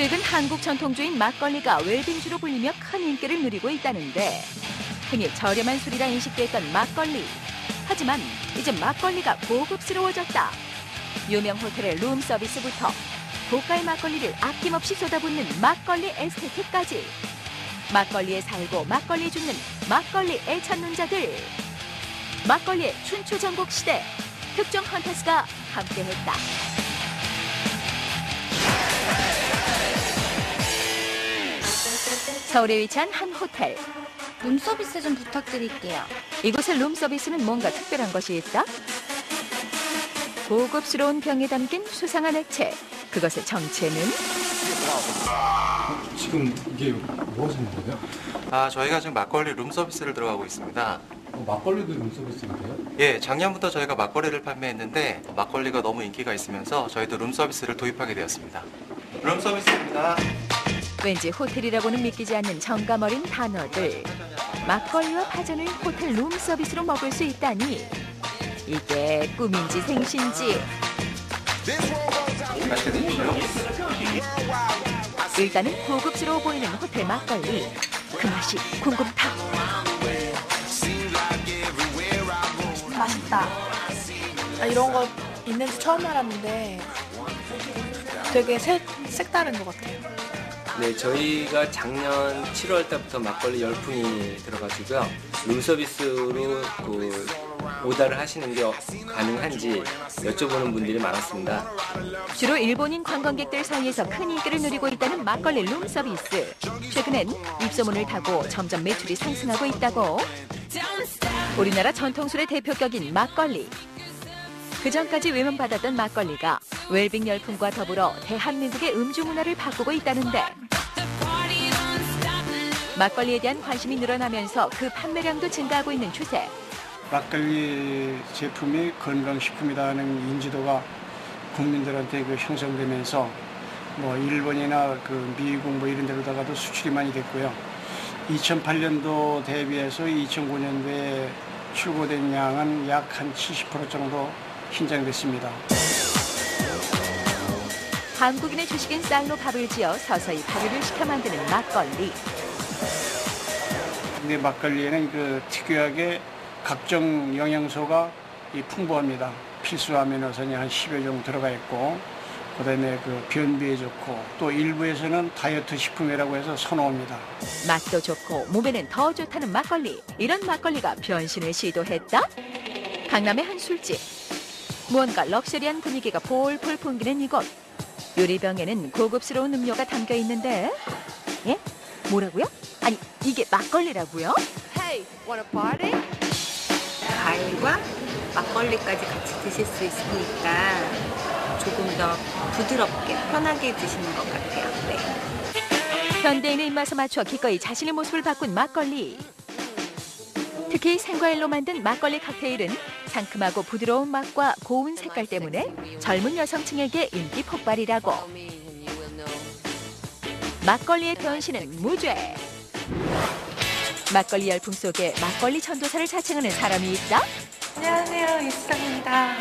최근 한국 전통주인 막걸리가 웰빙주로 불리며 큰 인기를 누리고 있다는데 흔히 저렴한 술이라 인식됐던 막걸리. 하지만 이제 막걸리가 고급스러워졌다. 유명 호텔의 룸서비스부터 고가의 막걸리를 아낌없이 쏟아붓는 막걸리 에스테틱까지. 막걸리에 살고 막걸리 죽는 막걸리 애찾는 자들. 막걸리의 춘추전국 시대. 특종 헌터스가 함께했다. 서울에 위치한 한 호텔. 룸서비스 좀 부탁드릴게요. 이곳의 룸서비스는 뭔가 특별한 것이 있다? 고급스러운 병에 담긴 수상한 액체. 그것의 정체는? 지금 이게 뭐 하시는 거예요? 저희가 지금 막걸리 룸서비스를 들어가고 있습니다. 막걸리도 룸서비스인데요? 예, 작년부터 저희가 막걸리를 판매했는데 막걸리가 너무 인기가 있으면서 저희도 룸서비스를 도입하게 되었습니다. 룸서비스입니다. 왠지 호텔이라고는 믿기지 않는 정감 어린 단어들. 막걸리와 파전을 호텔 룸서비스로 먹을 수 있다니. 이게 꿈인지 생신지. 맛있게 드시고요. 일단은 고급스러워 보이는 호텔 막걸리. 그 맛이 궁금타. 맛있다. 이런 거 있는지 처음 알았는데 되게 색다른 것 같아요. 네, 저희가 작년 7월 달부터 막걸리 열풍이 들어가지고요. 룸서비스로 오다를 하시는 게 가능한지 여쭤보는 분들이 많았습니다. 주로 일본인 관광객들 사이에서 큰 인기를 누리고 있다는 막걸리 룸서비스. 최근엔 입소문을 타고 점점 매출이 상승하고 있다고. 우리나라 전통술의 대표격인 막걸리. 그전까지 외면받았던 막걸리가 웰빙 열풍과 더불어 대한민국의 음주 문화를 바꾸고 있다는데 막걸리에 대한 관심이 늘어나면서 그 판매량도 증가하고 있는 추세. 막걸리 제품이 건강식품이라는 인지도가 국민들한테 형성되면서 일본이나 미국 이런 데로다가도 수출이 많이 됐고요. 2008년도 대비해서 2009년도에 출고된 양은 약 한 70% 정도 신장됐습니다. 한국인의 주식인 쌀로 밥을 지어 서서히 발효를 시켜 만드는 막걸리. 근데 막걸리에는 특유하게 각종 영양소가 풍부합니다. 필수 아미노산이 한 10여 종 들어가 있고, 그다음에 변비에 좋고, 또 일부에서는 다이어트 식품이라고 해서 선호합니다. 맛도 좋고 몸에는 더 좋다는 막걸리. 이런 막걸리가 변신을 시도했다? 강남의 한 술집. 무언가 럭셔리한 분위기가 볼볼 풍기는 이곳. 유리병에는 고급스러운 음료가 담겨 있는데, 예? 뭐라고요? 아니, 이게 막걸리라고요? Hey, wanna party? 과일과 막걸리까지 같이 드실 수 있으니까 조금 더 부드럽게 편하게 드시는 것 같아요. 네. 현대인의 입맛에 맞춰 기꺼이 자신의 모습을 바꾼 막걸리. 특히 생과일로 만든 막걸리 칵테일은 상큼하고 부드러운 맛과 고운 색깔 때문에 젊은 여성층에게 인기 폭발이라고. 막걸리의 변신은 무죄. 막걸리 열풍 속에 막걸리 전도사를 자칭하는 사람이 있다? 안녕하세요, 이수정입니다.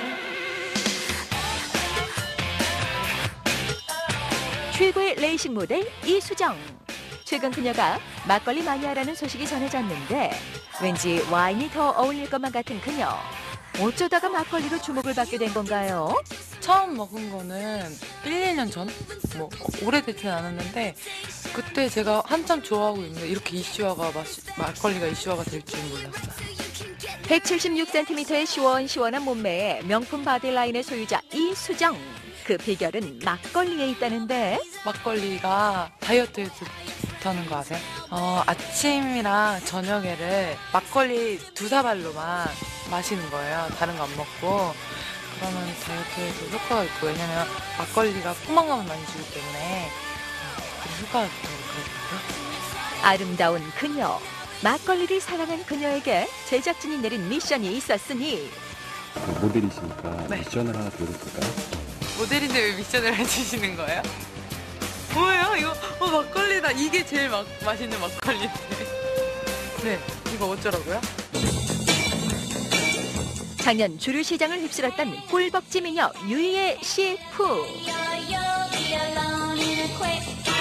최고의 레이싱 모델 이수정. 최근 그녀가 막걸리 마니아라는 소식이 전해졌는데 왠지 와인이 더 어울릴 것만 같은 그녀. 어쩌다가 막걸리로 주목을 받게 된 건가요? 처음 먹은 거는 1, 2년 전? 오래되진 않았는데 그때 제가 한참 좋아하고 있는데 이렇게 막걸리가 이슈화가 될 줄 몰랐어요. 176cm의 시원시원한 몸매에 명품 바디라인의 소유자 이수정. 그 비결은 막걸리에 있다는데 막걸리가 다이어트에 좋다는 거 아세요? 아침이랑 저녁에를 막걸리 2사발로만 마시는 거예요. 다른 거 안 먹고. 그러면 다이어트에도 효과가 있고, 왜냐면 막걸리가 포만감을 많이 주기 때문에 그런 효과가 있다고 그러더라고요. 아름다운 그녀. 막걸리를 사랑한 그녀에게 제작진이 내린 미션이 있었으니. 모델이시니까 네. 미션을 하나 드려도 될까요? 모델인데 왜 미션을 해주시는 거예요? 뭐예요? 이거 막걸리다. 이게 제일 맛있는 막걸리인데. 네, 이거 어쩌라고요? 작년 주류 시장을 휩쓸었던 꿀벅지 미녀 유희의 CF.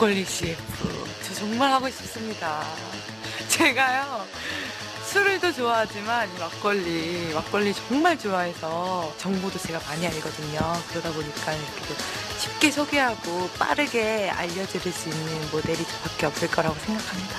막걸리 CF. 저 정말 하고 싶습니다. 제가요, 술을 더 좋아하지만 막걸리 정말 좋아해서 정보도 제가 많이 알거든요. 그러다 보니까 이렇게 쉽게 소개하고 빠르게 알려드릴 수 있는 모델이 저밖에 없을 거라고 생각합니다.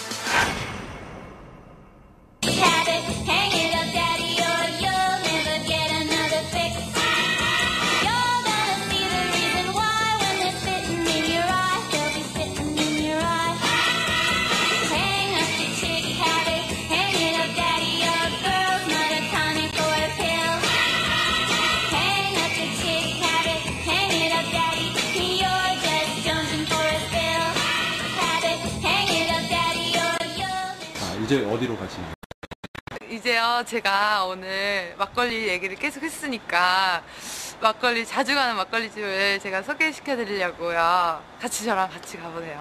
이제 어디로 가시나요? 이제요, 제가 오늘 막걸리 얘기를 계속 했으니까 막걸리 자주 가는 막걸리 집을 제가 소개시켜 드리려고요. 저랑 같이 가보세요.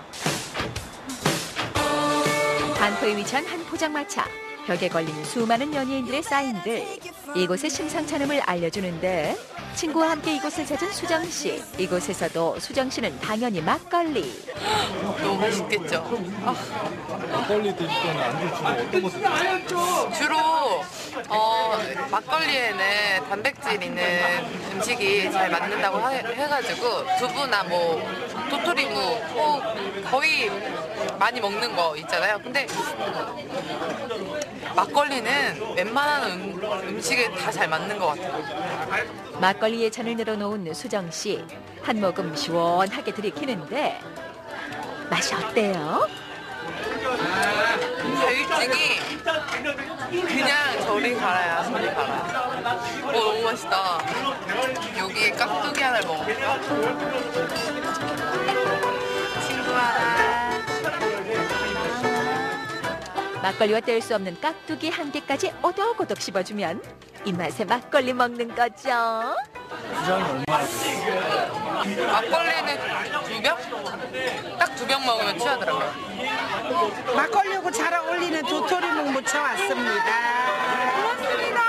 반포에 위치한 한 포장마차. 벽에 걸린 수많은 연예인들의 사인들. 이곳의 심상찮음을 알려주는데 친구와 함께 이곳을 찾은 수정 씨. 이곳에서도 수정 씨는 당연히 막걸리. 너무 맛있겠죠? 막걸리 드실 때는 안주 주로 어떤 거 드세요? 주로 막걸리에는 단백질 있는 음식이 잘 맞는다고 해가지고 두부나 뭐 도토리묵 거의 많이 먹는 거 있잖아요. 근데 막걸리는 웬만한 음식에 다 잘 맞는 것 같아요. 막걸리에 잔을 늘어놓은 수정 씨. 한 모금 시원하게 들이키는데 맛이 어때요? 갈증이 그냥 저리 갈아야 저리 갈아. 너무 맛있다. 여기에 깍두기 하나를 먹어볼까? 친구 하나. 막걸리와 뗄 수 없는 깍두기 한 개까지 오독오독 씹어주면 입맛에 막걸리 먹는 거죠. 수정이 얼마나 드세요? 막걸리는 2병? 딱 2병 먹으면 취하더라고요. 막걸리하고 잘 어울리는 도토리묵 무쳐왔습니다. 고맙습니다.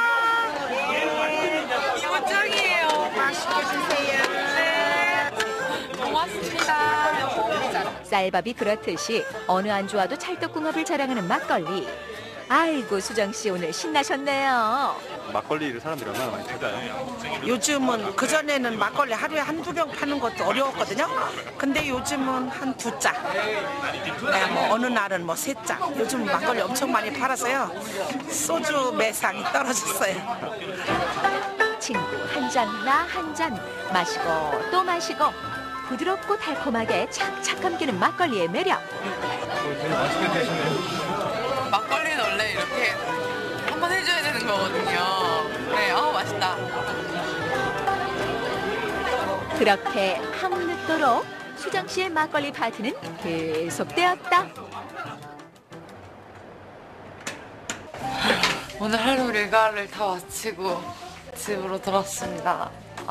이거 짱이에요. 맛있게 드세요. 네. 고맙습니다. 쌀밥이 그렇듯이 어느 안주와도 찰떡궁합을 자랑하는 막걸리. 아이고 수정씨 오늘 신나셨네요. 막걸리를 사람들이 얼마나 많이 찾아요? 요즘은 그전에는 막걸리 하루에 한두 병 파는 것도 어려웠거든요. 근데 요즘은 한 2짝. 네, 뭐 어느 날은 뭐 3짝. 요즘 막걸리 엄청 많이 팔아서요. 소주 매상이 떨어졌어요. 친구 한 잔 나 한 잔 마시고 또 마시고 부드럽고 달콤하게 착착 감기는 막걸리의 매력. 되게 맛있게 드시네요. 막걸리는 원래 이렇게 한번 해줘야 되는 거거든요. 네, 맛있다. 그렇게 밤늦도록 수정 씨의 막걸리 파티는 계속되었다. 오늘 하루 일과를 다 마치고 집으로 들었습니다.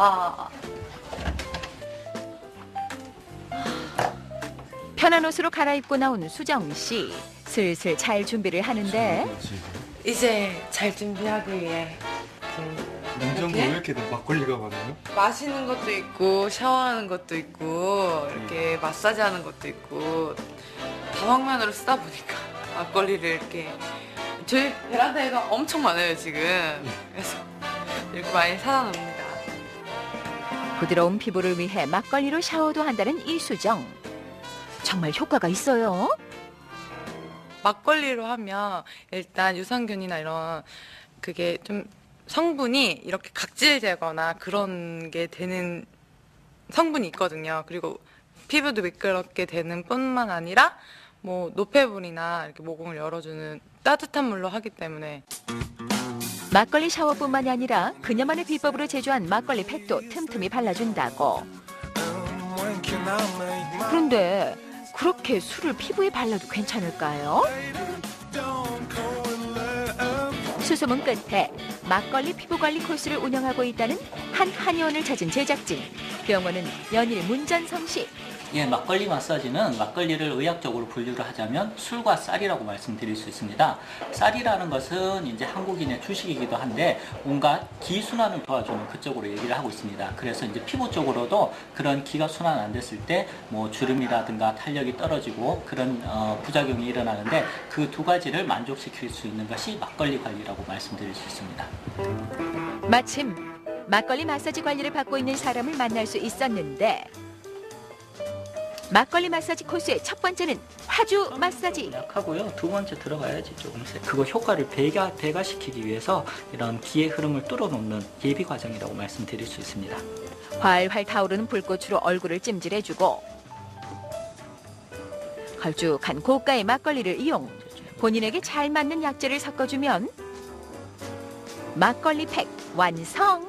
편한 옷으로 갈아입고 나온 수정 씨. 슬슬 잘 준비를 하는데 이제 잘 준비하기 위해 냉장고에 왜 이렇게 막걸리가 많아요? 마시는 것도 있고 샤워하는 것도 있고 이렇게 마사지하는 것도 있고 다방면으로 쓰다 보니까 막걸리를 이렇게 저희 베란다에가 엄청 많아요 지금. 그래서 이렇게 많이 사다 놓습니다. 부드러운 피부를 위해 막걸리로 샤워도 한다는 이수정. 정말 효과가 있어요. 막걸리로 하면 일단 유산균이나 이런 그게 좀 성분이 이렇게 각질되거나 그런 게 되는 성분이 있거든요. 그리고 피부도 미끄럽게 되는 뿐만 아니라 뭐 노폐물이나 이렇게 모공을 열어주는 따뜻한 물로 하기 때문에 막걸리 샤워뿐만이 아니라 그녀만의 비법으로 제조한 막걸리 팩도 틈틈이 발라준다고. 그런데 그렇게 술을 피부에 발라도 괜찮을까요? 수소문 끝에 막걸리 피부관리 코스를 운영하고 있다는 한 한의원을 찾은 제작진. 병원은 연일 문전성시. 예, 막걸리 마사지는 막걸리를 의학적으로 분류를 하자면 술과 쌀이라고 말씀드릴 수 있습니다. 쌀이라는 것은 이제 한국인의 주식이기도 한데 온갖 기 순환을 도와주는 그쪽으로 얘기를 하고 있습니다. 그래서 이제 피부 쪽으로도 그런 기가 순환 안 됐을 때 뭐 주름이라든가 탄력이 떨어지고 그런 부작용이 일어나는데 그 두 가지를 만족시킬 수 있는 것이 막걸리 관리라고 말씀드릴 수 있습니다. 마침 막걸리 마사지 관리를 받고 있는 사람을 만날 수 있었는데 막걸리 마사지 코스의 첫 번째는 화주 마사지. 약하고요. 두 번째 들어가야지 조금 세. 그거 효과를 배가시키기 위해서 이런 기의 흐름을 뚫어놓는 예비 과정이라고 말씀드릴 수 있습니다. 활활 타오르는 불꽃으로 얼굴을 찜질해주고 걸쭉한 고가의 막걸리를 이용. 본인에게 잘 맞는 약재를 섞어주면 막걸리 팩 완성!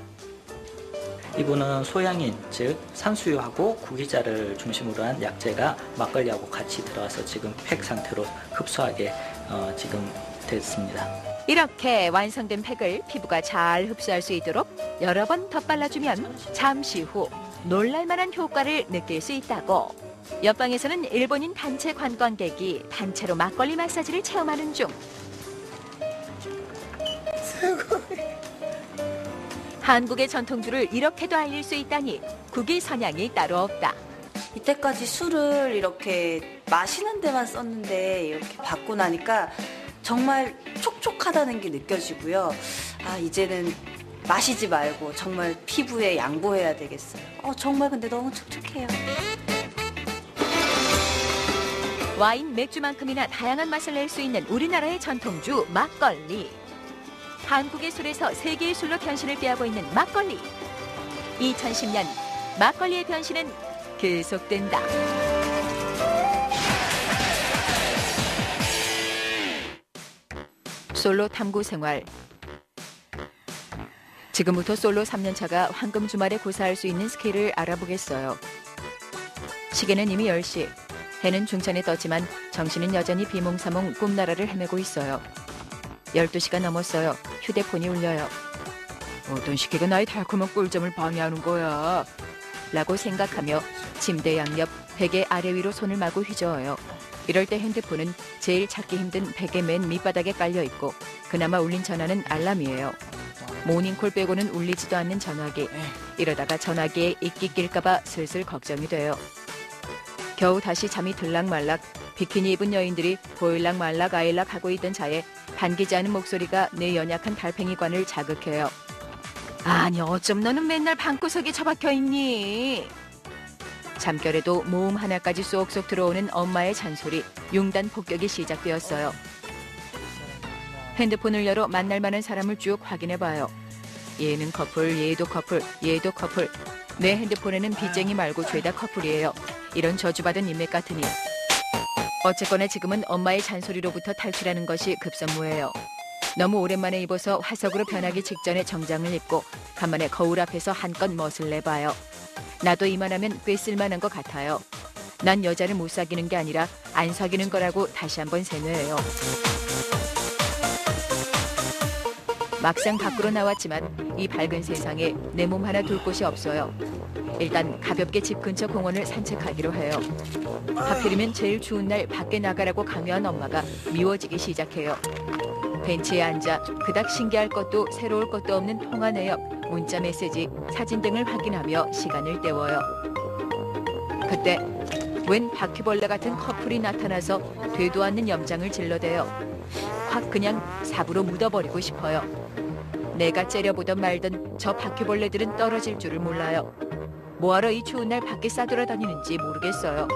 이분은 소양인, 즉 산수유하고 구기자를 중심으로 한 약재가 막걸리하고 같이 들어와서 지금 팩 상태로 흡수하게 지금 됐습니다. 이렇게 완성된 팩을 피부가 잘 흡수할 수 있도록 여러 번 덧발라주면 잠시 후 놀랄만한 효과를 느낄 수 있다고. 옆방에서는 일본인 단체 관광객이 단체로 막걸리 마사지를 체험하는 중. 한국의 전통주를 이렇게도 알릴 수 있다니 국위선양이 따로 없다. 이때까지 술을 이렇게 마시는 데만 썼는데 이렇게 받고 나니까 정말 촉촉하다는 게 느껴지고요. 아, 이제는 마시지 말고 정말 피부에 양보해야 되겠어요. 정말 근데 너무 촉촉해요. 와인, 맥주만큼이나 다양한 맛을 낼 수 있는 우리나라의 전통주 막걸리. 한국의 술에서 세계의 술로 변신을 꾀하고 있는 막걸리. 2010년 막걸리의 변신은 계속된다. 솔로 탐구 생활. 지금부터 솔로 3년차가 황금 주말에 고사할 수 있는 스킬을 알아보겠어요. 시계는 이미 10시. 해는 중천에 떴지만 정신은 여전히 비몽사몽 꿈나라를 헤매고 있어요. 12시가 넘었어요. 휴대폰이 울려요. 어떤 시계가 나의 달콤한 꿀잠을 방해하는 거야? 라고 생각하며 침대 양옆 베개 아래 위로 손을 마구 휘저어요. 이럴 때 핸드폰은 제일 찾기 힘든 베개 맨 밑바닥에 깔려있고 그나마 울린 전화는 알람이에요. 모닝콜 빼고는 울리지도 않는 전화기. 이러다가 전화기에 이끼 낄까봐 슬슬 걱정이 돼요. 겨우 다시 잠이 들락말락 비키니 입은 여인들이 보일락 말락 아일락 하고 있던 차에 반기지 않은 목소리가 내 연약한 달팽이관을 자극해요. 아니 어쩜 너는 맨날 방구석에 처박혀 있니? 잠결에도 모음 하나까지 쏙쏙 들어오는 엄마의 잔소리, 융단 폭격이 시작되었어요. 핸드폰을 열어 만날 만한 사람을 쭉 확인해봐요. 얘는 커플, 얘도 커플, 얘도 커플. 내 핸드폰에는 빚쟁이 말고 죄다 커플이에요. 이런 저주받은 인맥 같으니. 어쨌거나 지금은 엄마의 잔소리로부터 탈출하는 것이 급선무예요. 너무 오랜만에 입어서 화석으로 변하기 직전에 정장을 입고 간만에 거울 앞에서 한껏 멋을 내봐요. 나도 이만하면 꽤 쓸만한 것 같아요. 난 여자를 못 사귀는 게 아니라 안 사귀는 거라고 다시 한번 세뇌해요. 막상 밖으로 나왔지만 이 밝은 세상에 내 몸 하나 둘 곳이 없어요. 일단 가볍게 집 근처 공원을 산책하기로 해요. 하필이면 제일 추운 날 밖에 나가라고 강요한 엄마가 미워지기 시작해요. 벤치에 앉아 그닥 신기할 것도 새로울 것도 없는 통화 내역, 문자 메시지, 사진 등을 확인하며 시간을 때워요. 그때 웬 바퀴벌레 같은 커플이 나타나서 되도 않는 염장을 질러대요. 확 그냥 삽으로 묻어버리고 싶어요. 내가 째려보던 말던 저 바퀴벌레들은 떨어질 줄을 몰라요. 뭐하러 이 추운 날 밖에 싸돌아다니는지 모르겠어요.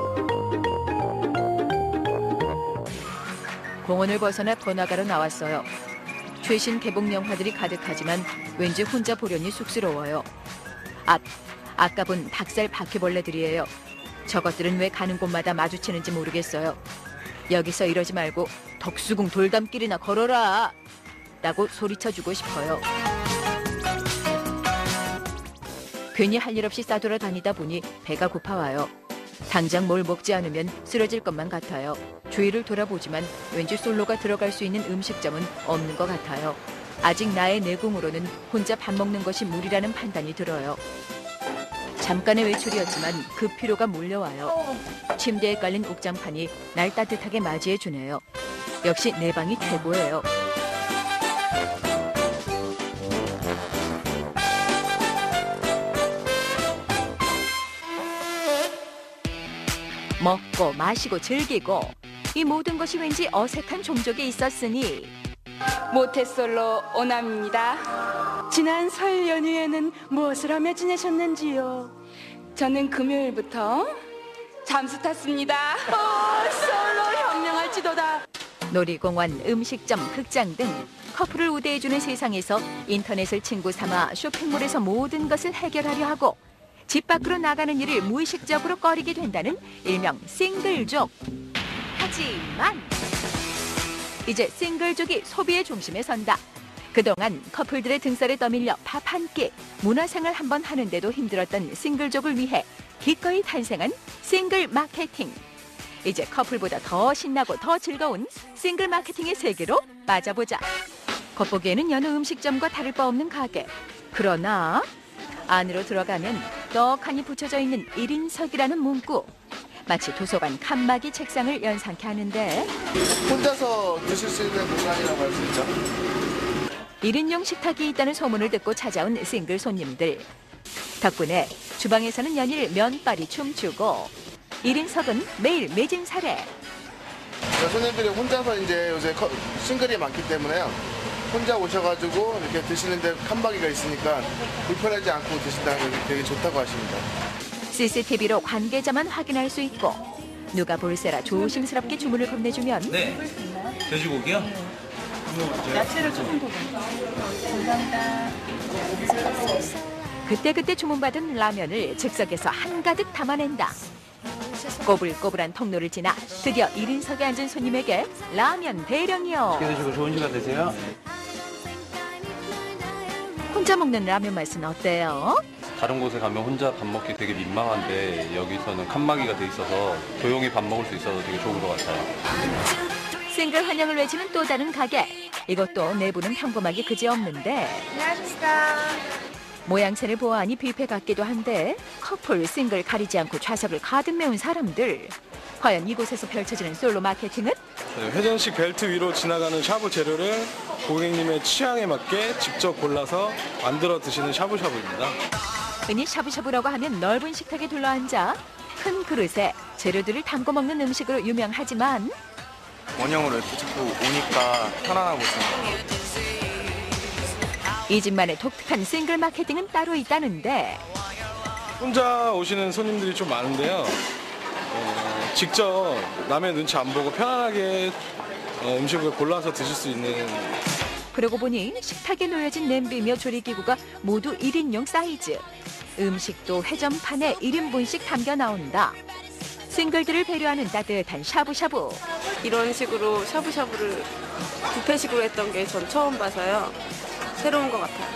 공원을 벗어나 번화가로 나왔어요. 최신 개봉 영화들이 가득하지만 왠지 혼자 보려니 쑥스러워요. 아까 본 닭살 바퀴벌레들이에요. 저것들은 왜 가는 곳마다 마주치는지 모르겠어요. 여기서 이러지 말고 덕수궁 돌담길이나 걸어라! 라고 소리쳐주고 싶어요. 괜히 할 일 없이 싸돌아다니다 보니 배가 고파와요. 당장 뭘 먹지 않으면 쓰러질 것만 같아요. 주위를 돌아보지만 왠지 솔로가 들어갈 수 있는 음식점은 없는 것 같아요. 아직 나의 내공으로는 혼자 밥 먹는 것이 무리라는 판단이 들어요. 잠깐의 외출이었지만 그 피로가 몰려와요. 침대에 깔린 옥장판이 날 따뜻하게 맞이해주네요. 역시 내 방이 최고예요. 먹고 마시고 즐기고 이 모든 것이 왠지 어색한 종족에 있었으니 모태솔로 오남입니다. 지난 설 연휴에는 무엇을 하며 지내셨는지요? 저는 금요일부터 잠수 탔습니다. 솔로 현명할지도다. 놀이공원, 음식점, 극장 등 커플을 우대해주는 세상에서 인터넷을 친구 삼아 쇼핑몰에서 모든 것을 해결하려 하고 집 밖으로 나가는 일을 무의식적으로 꺼리게 된다는 일명 싱글족. 하지만 이제 싱글족이 소비의 중심에 선다. 그동안 커플들의 등살에 떠밀려 밥 한 끼, 문화생활 한번 하는데도 힘들었던 싱글족을 위해 기꺼이 탄생한 싱글 마케팅. 이제 커플보다 더 신나고 더 즐거운 싱글 마케팅의 세계로 빠져보자. 겉보기에는 여느 음식점과 다를 바 없는 가게. 그러나 안으로 들어가면 떡하니 붙여져 있는 1인석이라는 문구. 마치 도서관 칸막이 책상을 연상케 하는데 혼자서 드실 수 있는 공간이라고 할 수 있죠. 1인용 식탁이 있다는 소문을 듣고 찾아온 싱글 손님들. 덕분에 주방에서는 연일 면발이 춤추고 1인석은 매일 매진 사례. 손님들이 혼자서 이제 요새 싱글이 많기 때문에요. 혼자 오셔가지고 이렇게 드시는데 칸막이가 있으니까 불편하지 않고 드신다는 게 되게 좋다고 하십니다. CCTV로 관계자만 확인할 수 있고 누가 볼세라 조심스럽게 주문을 건네주면 네. 돼지고기요? 야채를 조금 더 감사합니다. 그때그때 주문받은 라면을 즉석에서 한가득 담아낸다. 꼬불꼬불한 통로를 지나 드디어 1인석에 앉은 손님에게 라면 대령이요. 드시고 좋은 시간 되세요. 혼자 먹는 라면 맛은 어때요? 다른 곳에 가면 혼자 밥 먹기 되게 민망한데 여기서는 칸막이가 돼 있어서 조용히 밥 먹을 수 있어서 되게 좋은 것 같아요. 싱글 환영을 외치는 또 다른 가게. 이것도 내부는 평범하기 그지없는데 안녕하십니까. 모양새를 보아하니 뷔페 같기도 한데 커플, 싱글 가리지 않고 좌석을 가득 메운 사람들. 과연 이곳에서 펼쳐지는 솔로 마케팅은? 회전식 벨트 위로 지나가는 샤브 재료를 고객님의 취향에 맞게 직접 골라서 만들어 드시는 샤브샤브입니다. 흔히 샤브샤브라고 하면 넓은 식탁에 둘러앉아 큰 그릇에 재료들을 담궈 먹는 음식으로 유명하지만 원형으로 이렇게 자꾸 오니까 편안하고 있습니다. 이 집만의 독특한 싱글 마케팅은 따로 있다는데 혼자 오시는 손님들이 좀 많은데요. 직접 남의 눈치 안 보고 편안하게 음식을 골라서 드실 수 있는. 그러고 보니 식탁에 놓여진 냄비며 조리기구가 모두 1인용 사이즈. 음식도 회전판에 1인분씩 담겨 나온다. 싱글들을 배려하는 따뜻한 샤브샤브. 이런 식으로 샤브샤브를 뷔페식으로 했던 게 전 처음 봐서요. 새로운 것 같아요.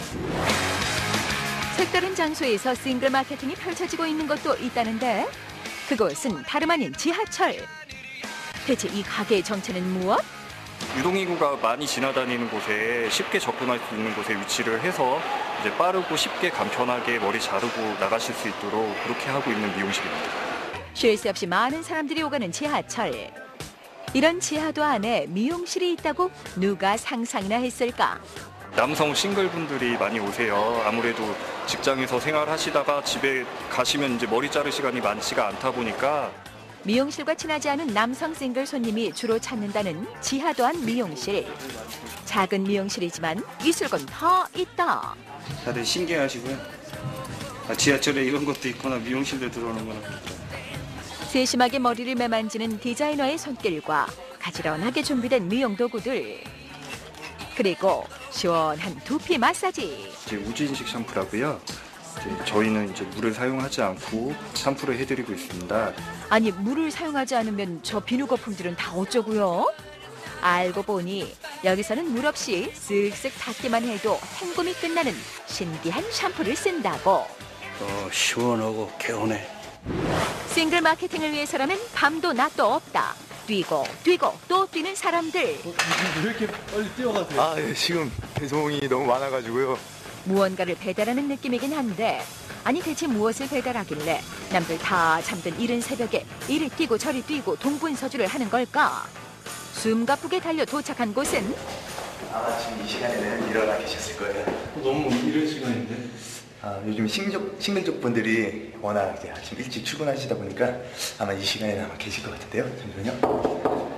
색다른 장소에서 싱글 마케팅이 펼쳐지고 있는 것도 있다는데 그곳은 다름 아닌 지하철. 대체 이 가게의 정체는 무엇? 유동인구가 많이 지나다니는 곳에 쉽게 접근할 수 있는 곳에 위치를 해서 이제 빠르고 쉽게 간편하게 머리 자르고 나가실 수 있도록 그렇게 하고 있는 미용실입니다. 쉴 새 없이 많은 사람들이 오가는 지하철. 이런 지하도 안에 미용실이 있다고 누가 상상이나 했을까? 남성 싱글분들이 많이 오세요. 아무래도 직장에서 생활하시다가 집에 가시면 이제 머리 자를 시간이 많지가 않다 보니까 미용실과 친하지 않은 남성 싱글 손님이 주로 찾는다는 지하도 안 미용실. 작은 미용실이지만 있을 건 더 있다. 다들 신기해하시고요. 지하철에 이런 것도 있구나, 미용실에 들어오는구나. 세심하게 머리를 매만지는 디자이너의 손길과 가지런하게 준비된 미용 도구들. 그리고 시원한 두피 마사지. 이제 우주인식 샴푸라고요. 저희는 이제 물을 사용하지 않고 샴푸를 해드리고 있습니다. 아니 물을 사용하지 않으면 저 비누 거품들은 다 어쩌고요? 알고 보니 여기서는 물 없이 쓱쓱 닦기만 해도 헹굼이 끝나는 신기한 샴푸를 쓴다고. 시원하고 개운해. 싱글 마케팅을 위해서라면 밤도 낮도 없다. 뛰고 뛰고 또 뛰는 사람들. 왜 이렇게 빨리 뛰어가세요? 아, 예, 지금 배송이 너무 많아가지고요. 무언가를 배달하는 느낌이긴 한데 아니 대체 무엇을 배달하길래 남들 다 잠든 이른 새벽에 이리 뛰고 저리 뛰고 동분서주를 하는 걸까? 숨가쁘게 달려 도착한 곳은 아마 지금 이 시간에는 일어나 계셨을 거예요. 너무 이른 시간인데? 요즘 싱글족 분들이 워낙 이제 아침 일찍 출근하시다 보니까 아마 이 시간에는 아마 계실 것 같은데요. 잠시만요.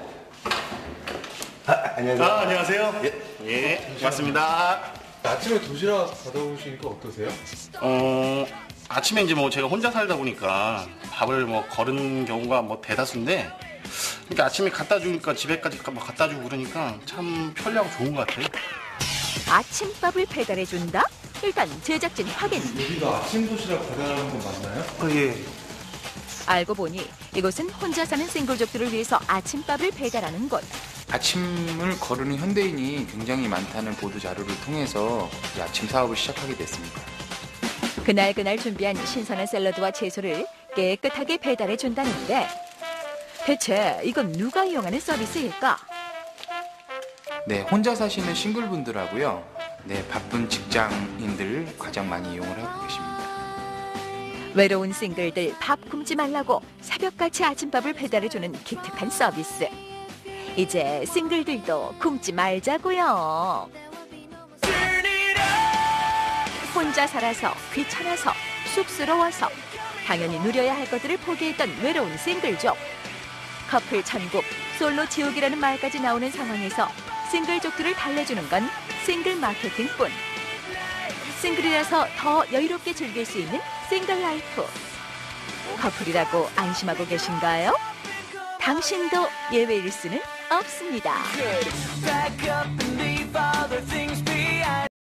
안녕하세요. 안녕하세요. 예, 고맙습니다. 아침에 도시락 받아오시니까 어떠세요? 아침에 이제 뭐 제가 혼자 살다 보니까 밥을 뭐 거른 경우가 뭐 대다수인데, 그러니까 아침에 갖다 주니까 집에까지 막 갖다 주고 그러니까 참 편리하고 좋은 것 같아요. 아침밥을 배달해준다? 일단 제작진 확인. 여기가 아침 도시락 배달하는 거 맞나요? 예. 알고 보니 이곳은 혼자 사는 싱글족들을 위해서 아침밥을 배달하는 곳. 아침을 거르는 현대인이 굉장히 많다는 보도 자료를 통해서 이 아침 사업을 시작하게 됐습니다. 그날 준비한 신선한 샐러드와 채소를 깨끗하게 배달해 준다는데 대체 이건 누가 이용하는 서비스일까? 네, 혼자 사시는 싱글분들하고요. 네, 바쁜 직장인들 가장 많이 이용을 하고 계십니다. 외로운 싱글들 밥 굶지 말라고 새벽같이 아침밥을 배달해주는 기특한 서비스. 이제 싱글들도 굶지 말자고요. 혼자 살아서 귀찮아서 쑥스러워서 당연히 누려야 할 것들을 포기했던 외로운 싱글족. 커플 천국, 솔로 지옥이라는 말까지 나오는 상황에서 싱글족들을 달래주는 건 싱글 마케팅뿐. 싱글이라서 더 여유롭게 즐길 수 있는 싱글 라이프. 커플이라고 안심하고 계신가요? 당신도 예외일 수는 없습니다.